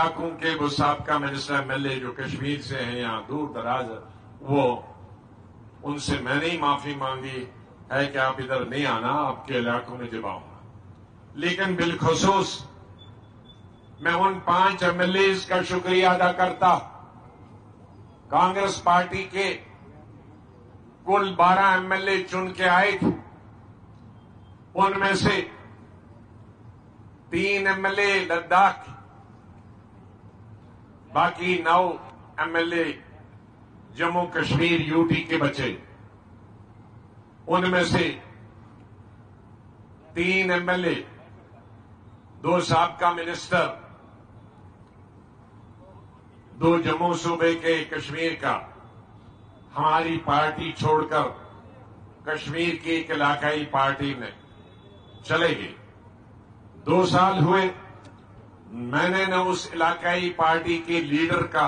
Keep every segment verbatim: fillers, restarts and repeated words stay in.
علاقوں کے وہ سابقہ منسٹر ایم ایل اے جو کشمیر سے ہیں یہاں دور دراز، وہ ان سے میں نے معافی مانگی ہے کہ آپ ادھر نہیں آنا، آپ کے علاقوں میں جب آؤں گا. لیکن بالخصوص میں ان پانچ ایم ایل ایز کا شکریہ ادا کرتا. کانگریس پارٹی کے کل بارہ ایم ایل اے چن کے آئے تھے، ان میں سے تین ایم ایل اے لداخ، باقی نو M L A Jammu Kashmir U T کے بچے. ان میں سے تین ایم ایل اے، دو سابقہ منسٹر، دو جموں صوبے کے کشمیر کا، ہماری پارٹی چھوڑ کر کشمیر کی ایک علاقائی پارٹی میں چلے گئے. دو سال ہوئے، میں نے نہ اس علاقائی پارٹی کے لیڈر کا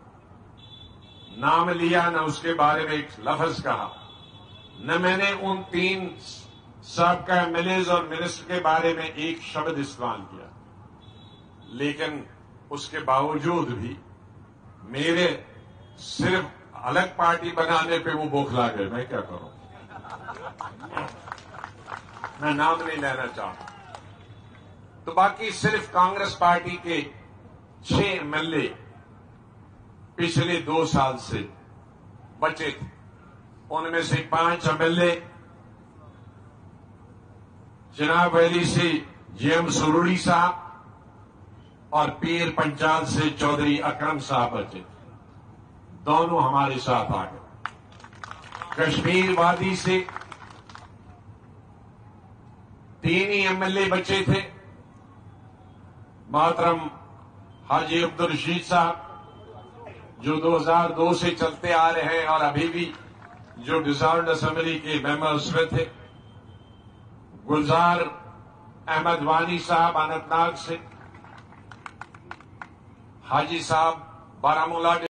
نام لیا، نہ اس کے بارے میں ایک لفظ کہا، نہ میں نے ان تین سابقہ ایم ایل ایز اور منسٹر کے بارے میں ایک شبد استعمال کیا. لیکن اس کے باوجود بھی میرے صرف الگ پارٹی بنانے پہ وہ بوکھلا گئے. میں کیا کروں، میں نام نہیں لینا چاہتا. تو باقی صرف کانگریس پارٹی کے چھ ایم ایل اے پچھلے دو سال سے بچے تھے. ان میں سے پانچ ایم ایل اے جناب ویلی سے جے ایم سروڑی صاحب اور پیر پنچال سے چودھری اکرم صاحب بچے تھے. دونوں ہمارے ساتھ آ گئے. کشمیر وادی سے تین ہی ایم ایل اے بچے تھے، محترم حاجی عبدالرشید صاحب جو دو ہزار دو سے چلتے آ رہے ہیں اور ابھی بھی جو ڈیزالوڈ اسمبلی کے ممبر اس میں تھے، گلزار احمد وانی صاحب اننت ناگ سے، حاجی صاحب بارہ مولہ